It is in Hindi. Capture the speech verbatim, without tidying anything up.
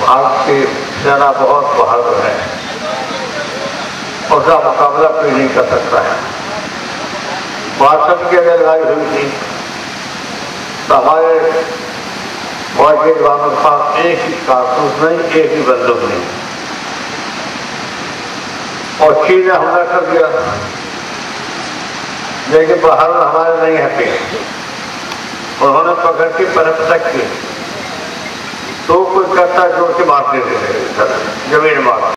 भारत की सेना बहुत बहादुर है, उसका मुकाबला कोई नहीं कर सकता है। बासठ की अगर लड़ाई हुई थी तो हमारे फौज के जवानों के पास एक ही कारतूस नहीं, एक ही बंदूक नहीं, और चीन ने हमला कर दिया, लेकिन बहादुर हमारे नहीं हटे। उन्होंने पकड़ के परत तक की तो कोई करता जोड़ के मार देते थे, जमीन मार।